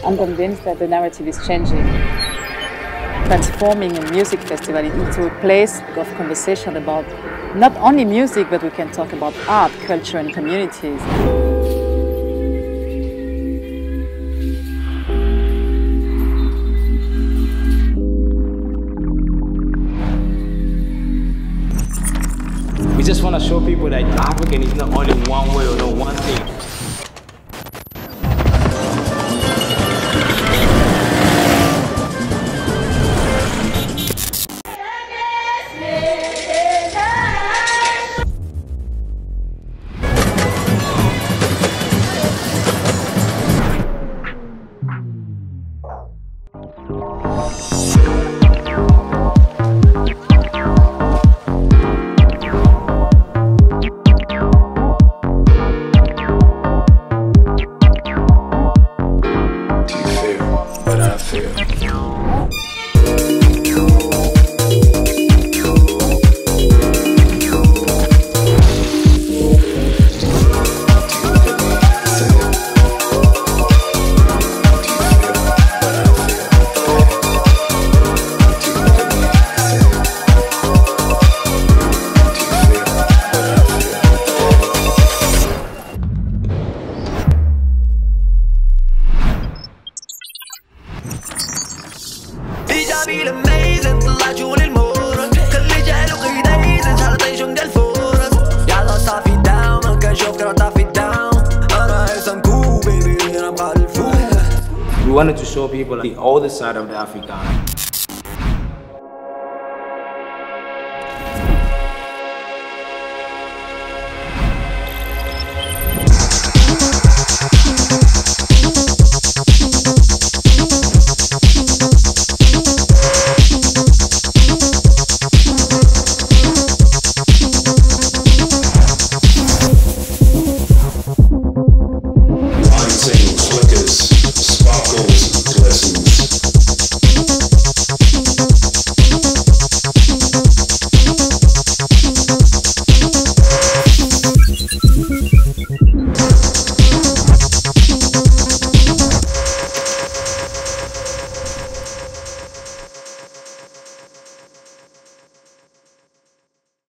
I'm convinced that the narrative is changing, transforming a music festival into a place of conversation about not only music, but we can talk about art, culture and communities. We just want to show people that African is not only one way or no one thing. We wanted to show people the other side of the African.